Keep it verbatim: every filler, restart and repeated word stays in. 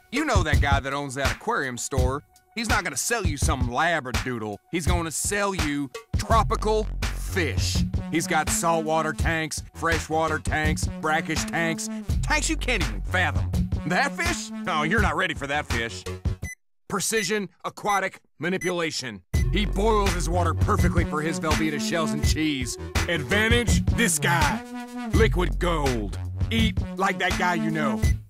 You know that guy that owns that aquarium store. He's not gonna sell you some labradoodle. He's gonna sell you tropical fish. He's got saltwater tanks, freshwater tanks, brackish tanks, tanks you can't even fathom. That fish? Oh, you're not ready for that fish. Precision aquatic manipulation. He boils his water perfectly for his Velveeta Shells and Cheese. Advantage? This guy. Liquid gold. Eat like that guy you know.